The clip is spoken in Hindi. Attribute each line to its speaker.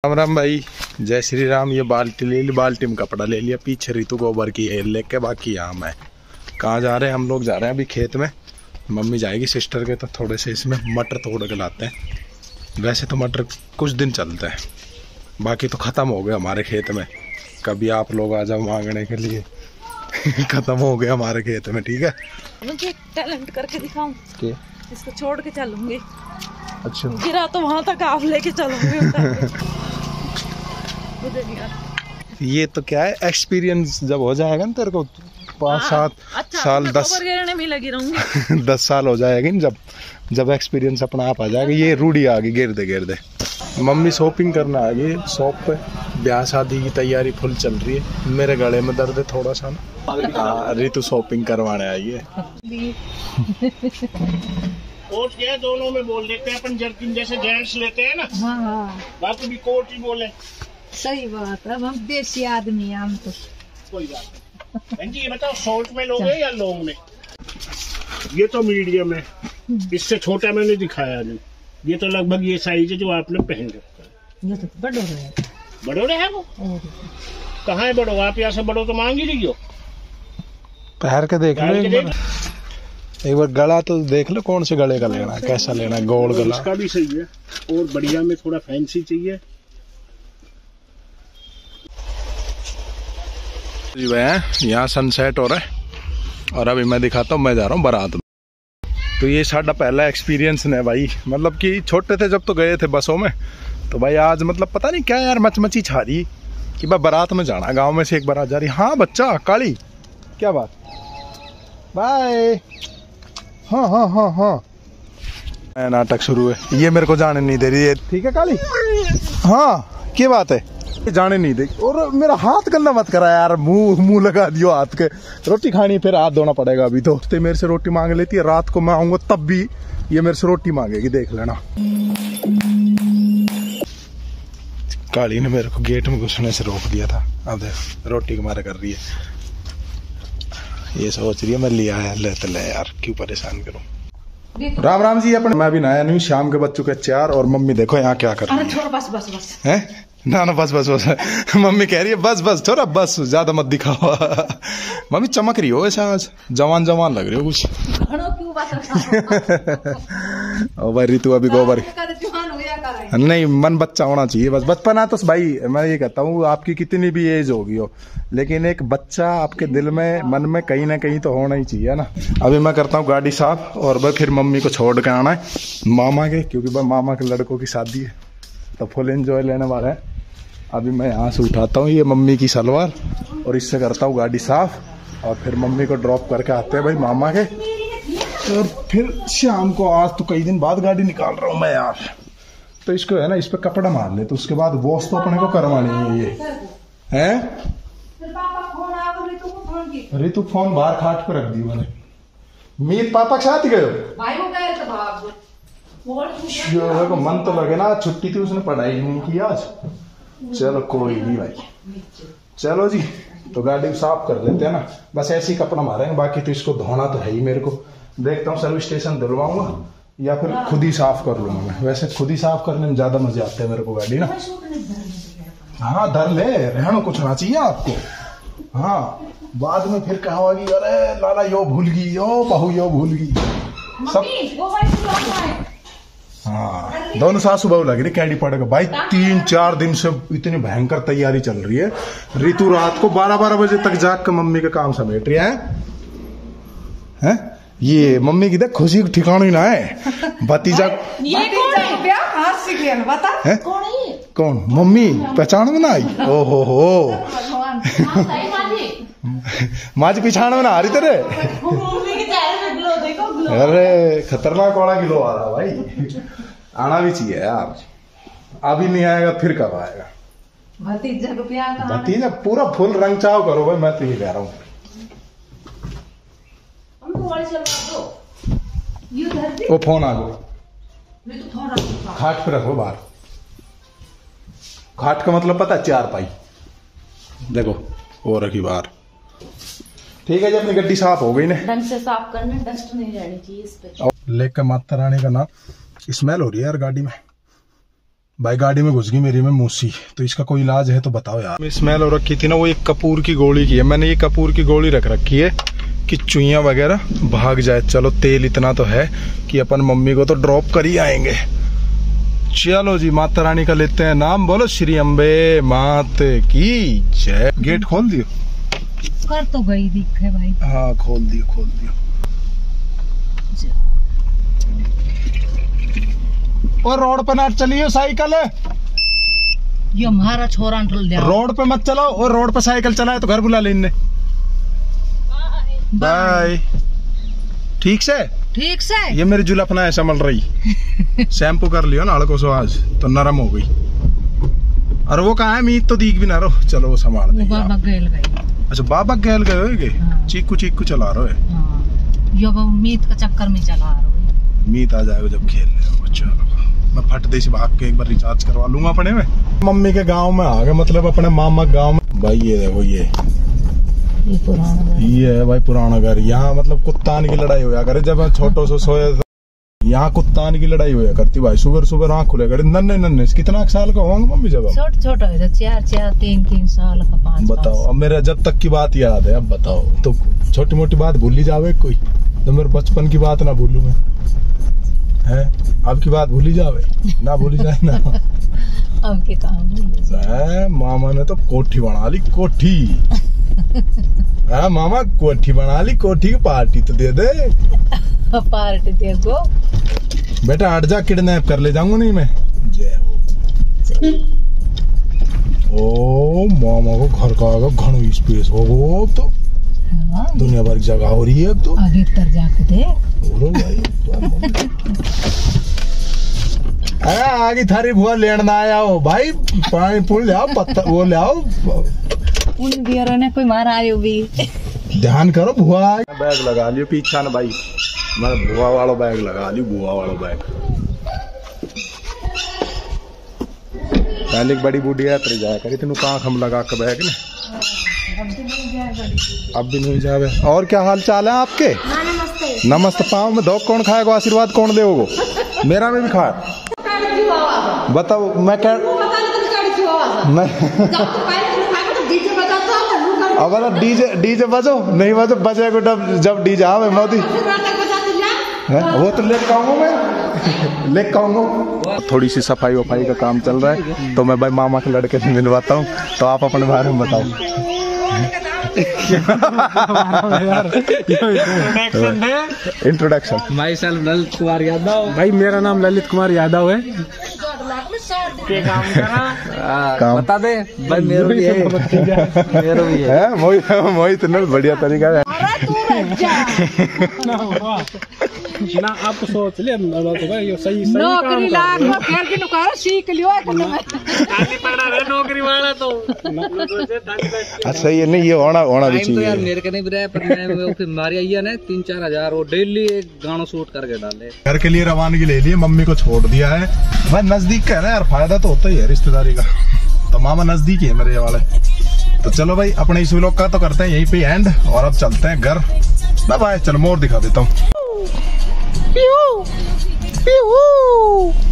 Speaker 1: राम राम भाई, जय श्री राम। ये बाल्टी ले ली, बाल्टी में कपड़ा ले लिया। पीछे ऋतु गोबर की है लेके, बाकी यहाँ मैं। कहाँ जा रहे हैं? हम लोग जा रहे हैं अभी खेत में। मम्मी जाएगी सिस्टर के, तो थोड़े से इसमें मटर तोड़ के लाते हैं। वैसे तो मटर कुछ दिन चलते हैं, बाकी तो ख़त्म हो गए हमारे खेत में। कभी आप लोग आ जाओ मांगने के लिए। ख़त्म हो गया हमारे खेत में। ठीक है,
Speaker 2: मुझे टैलेंट करके दिखाऊं कि इसको छोड़ के चलूंगी।
Speaker 1: अच्छा,
Speaker 2: गिरा तो वहां तक आप लेके चलूंगी।
Speaker 1: ये तो क्या है, एक्सपीरियंस जब हो जाएगा ना तेरे को 5-7 साल 10
Speaker 2: में लगी रहूंगी।
Speaker 1: 10 साल हो जाएगी जब एक्सपीरियंस अपना आप आ जाएगा। ये रूढ़ी आ गई गिरदे गिरदे। मम्मी शॉपिंग करना आ गई शॉप पे। ब्याह शादी की तैयारी फुल चल रही है। मेरे गले में दर्द है थोड़ा सा ना। हाँ, रितु शॉपिंग करवाने आई है।
Speaker 3: कोट क्या है, दोनों में बोल देते हैं अपन। जर्किन जैसे जेंट्स लेते हैं ना। हाँ। बाकी भी कोट ही बोले।
Speaker 4: सही बात है, हम देसी आदमी हैं हम तो।
Speaker 3: कोई बात नहीं। जी ये बताओ, शॉर्ट में लोगे या लॉन्ग में? ये तो मीडियम है, इससे छोटा मैंने दिखाया नहीं। ये तो लगभग ये साइज है जो आपने पहन रखा है।
Speaker 4: ये तो बड़ो है।
Speaker 3: बड़ो है वो? कहाँ है बड़ो? आप यहाँ से बड़ो तो मांग ही रही हो।
Speaker 1: पहन के देख लो एक बार गला तो देख लो, कौन से गले का लेना है, कैसा लेना है। गोल गला
Speaker 3: इसका भी सही है, और बढ़िया में थोड़ा फैंसी चाहिए।
Speaker 1: यहाँ सनसेट हो रहा है और अभी मैं दिखाता हूँ। मैं जा रहा हूँ बारात में। तो ये साडा पहला एक्सपीरियंस है भाई। मतलब कि छोटे थे जब तो गए थे बसों में, तो भाई आज मतलब पता नहीं क्या यार मचमची छा रही कि भाई बारात में जाना। गांव में से एक बारात जा रही। हाँ बच्चा काली, क्या बात? बाय। हाँ हाँ हाँ हाँ, नाटक शुरू है। ये मेरे को जाने नहीं दे रही है। ठीक है काली? हाँ क्या बात है? जाने नहीं दे। और मेरा हाथ गंदा मत करा यार, मुंह लगा दियो हाथ के। रोटी खानी फिर हाथ धोना पड़ेगा। अभी तो मेरे से रोटी मांग लेती है, रात को मैं आऊंगा तब भी ये मेरे से रोटी मांगेगी, देख लेना। काली ने मेरे को गेट में घुसने से रोक दिया था। अब देख रोटी के मारे कर रही है। ये सोच रही है मैं लिया है, ले यार क्यों परेशान करूं। राम राम जी। अपने मैं भी नया नहीं, शाम के बच्चों के 4। और मम्मी देखो यहाँ क्या कर रही है।
Speaker 2: छोड़ बस बस बस
Speaker 1: है ना बस बस बस। मम्मी कह रही है बस बस थोड़ा बस, ज्यादा मत दिखाओ। मम्मी चमक रही हो ऐसा, आज जवान लग रही हो कुछ। ओ भाई ऋतु अभी गोबर नहीं, मन बच्चा होना चाहिए बस। बचपना तो भाई मैं ये कहता हूँ, आपकी कितनी भी एज होगी हो, लेकिन एक बच्चा आपके दिल में मन में कहीं ना कहीं तो होना ही चाहिए ना। अभी मैं करता हूँ गाड़ी साफ और भाई फिर मम्मी को छोड़ के आना है मामा के, क्योंकि भाई मामा के लड़कों की शादी है तो फुल एंजॉय लेने वाला है। अभी मैं यहाँ से उठाता हूँ ये मम्मी की सलवार और इससे करता हूँ गाड़ी साफ और फिर मम्मी को ड्रॉप करके आते हैं भाई मामा के। और फिर शाम को, आज तो कई दिन बाद गाड़ी निकाल रहा हूँ मैं यार, तो इसको है ना इस पे कपड़ा मार ले, तो उसके बाद वॉश तो अपने को करवानी है। ये है ऋतु फोन बाहर खाट पे रख दी मैंने। मीत पापा के साथ ही गए को मन तो लगे ना, छुट्टी थी उसने पढ़ाई नहीं की आज। चलो कोई नहीं भाई, चलो जी। तो गाड़ी साफ कर लेते हैं ना, बस ऐसे ही कपड़ा मारेंगे। बाकी तो इसको धोना तो है ही मेरे को। देखता हूँ सर्विस स्टेशन दिलवाऊंगा या फिर खुद ही साफ कर लूंगा मैं। वैसे खुद ही साफ करने में ज्यादा मजे आते हैं मेरे को गाड़ी ना। हाँ धर ले, रहना कुछ ना चाहिए आपको। हाँ बाद में फिर कहोगी अरे लाला यो भूल गई, यो बहू यो भूल गई सब। हाँ दोनों सासू बहू लग रही कैंडी पड़ेगा भाई। 3-4 दिन से इतनी भयंकर तैयारी चल रही है। ऋतु रात को 12-12 बजे तक जाग कर मम्मी के काम समेट रही है। ये मम्मी की देख खुशी ठिकाना ही ना है। भतीजा है कौन? मम्मी पहचान में ना आई? ओहो हो माज पिछाण में ना आ रही तेरे। अरे खतरनाक वाला किलो आ रहा भाई। आना भी चाहिए यार, अभी नहीं आएगा फिर कब आएगा? भतीजा पूरा फुल रंग चाव करो भाई, मैं तो ये कह रहा हूँ। वो फोन आ गया, खाट पे रखो बाहर। खाट का मतलब पता है? 4 पाई। देखो वो रखी बाहर। ठीक है जी, अपनी गड्डी साफ हो गई ने।
Speaker 2: ढंग से साफ करना, डस्ट नहीं रहनी चाहिए इस पे।
Speaker 1: लेकर माता रानी का नाम। स्मेल हो रही है यार गाड़ी में। भाई गाड़ी में घुस गई मेरी में मूसी, तो इसका कोई इलाज है तो बताओ यार। स्मेल हो रखी थी ना, वो एक कपूर की गोली की है मैंने, ये कपूर की गोली रख रखी है कि चुईयां वगैरह भाग जाए। चलो तेल इतना तो है कि अपन मम्मी को तो ड्रॉप कर ही आएंगे। चलो जी, माता रानी का लेते हैं नाम, बोलो श्री अम्बे मात की जय। गेट खोल दियो?
Speaker 4: कर तो गई दिखे भाई।
Speaker 1: हाँ खोल दियो खोल दियो। और रोड पे ना चलियो साइकिल,
Speaker 4: ये हमारा छोरा
Speaker 1: रोड पे मत चलाओ, और रोड पे साइकिल चलाए तो घर बुला ले इनने। बाय। ठीक से
Speaker 4: ठीक से।
Speaker 1: ये मेरी जुल्फना है संभल रही। शैम्पू कर लियो ना हड़को सो, आज तो नरम हो गई। और वो कहाँ है? मीत तो दीख भी ना रहो। चलो वो संभाल देंगे।
Speaker 4: बाबा गैल गई।
Speaker 1: अच्छा बाबा गैल गए होगे।
Speaker 4: हाँ।
Speaker 1: चीकू चीकू चला रहे हो।
Speaker 4: हाँ। ये वो मीत का चक्कर में चला रहे हो।
Speaker 1: मीत आ जाएगा जब खेल रहे। चलो मैं फट दे से भाग के एक बार रिचार्ज करवा लूंगा अपने में। मम्मी के गाँव में आ गए, मतलब अपने मामा गाँव में। भाई ये देखो ये है भाई पुराना घर। यहाँ मतलब कुत्तान की लड़ाई होया करे जब छोटो से सोए। यहाँ कुत्तान की लड़ाई होया करती भाई, सुबह सुबह आँख खुले करे। नन्हे नन्हे कितना साल का होंगे मम्मी जब?
Speaker 4: छोटे छोटे 4 3 साल का 5।
Speaker 1: बताओ अब मेरा जब तक की बात याद है। अब बताओ तो छोटी मोटी बात भूल ही जावे कोई, तो मेरे बचपन की बात ना भूलू मैं है। अब की बात भूल ही जावे ना, भूल ही जाए ना।
Speaker 4: अब के काम
Speaker 1: मामा ने तो कोठी बना ली, कोठी। हाँ मामा कोठी बना ली, कोठी की पार्टी तो दे दे।
Speaker 4: पार्टी दे दो
Speaker 1: बेटा, हट जा, किडनैप कर ले जाऊंगा नहीं मैं। जय हो। ओ मामा को घर का आगे घणो स्पेस हो गो अब तो।
Speaker 4: हाँ।
Speaker 1: दुनिया भर की जगह हो रही है अब तो।
Speaker 4: आगे तर जाके दे।
Speaker 1: भाई आगे थारी बुआ लेना आया हो भाई, पानी पुल ले आओ, पत्ता वो ले आओ।
Speaker 4: उन बियरों ने कोई मारा आयो भी।
Speaker 1: ध्यान करो बुआ। बैग लगा लियो पीछा ना भाई, मैं बुआ वाला बैग लगा लियो, बुआ वाला बैग। पहले एक बड़ी बूढ़ी है तेरी जाया करी, तेन कहाँ हम लगा के बैग ना। अब भी नहीं जावे। और क्या हाल चाल है आपके? नमस्ते। नमस्ते। पाँव में धोख कौन खाएगा, आशीर्वाद कौन देगा? मेरा में भी खाया। बताओ मैं क्या अब डीजे बजो नहीं बजो, बजेगा जब डीजे आवे मोदी। वो तो लेके आऊंगा मैं, लेके आऊंगा। थोड़ी सी सफाई वफाई का काम चल रहा है, तो मैं भाई मामा के लड़के से मिलवाता हूँ। तो आप अपने बारे में बताओ। Introduction.
Speaker 5: Myself Lalit Kumar Yadav. भाई मेरा नाम ललित कुमार यादव है। काम बता दे भाई, मेरा भी है, मेरा भी है।
Speaker 1: मोहित ने बढ़िया तरीका है
Speaker 5: ना। आप सोच ले ये सही
Speaker 4: नौकरी लाग फिर भी नुकारो सीख लियो।
Speaker 5: नौकरी वाला तो
Speaker 1: अच्छा ये नहीं, ये होना भी चाहिए।
Speaker 5: तो यार मेरे के नहीं रहा, पर मैं फिर मारी आई है ना 3-4 हजार वो डेली एक गाना शूट करके डाले।
Speaker 1: घर के लिए रवानगी ले लिए, मम्मी को छोड़ दिया है भाई। नजदीक का है ना यार, फायदा तो होता ही है रिश्तेदारी का। तो मामा नजदीक ही है मेरे वाले। तो चलो भाई अपने इस व्लॉग का तो करते हैं यहीं पे एंड, और अब चलते हैं घर। Bye bye. चलो मोर दिखा देता हूँ।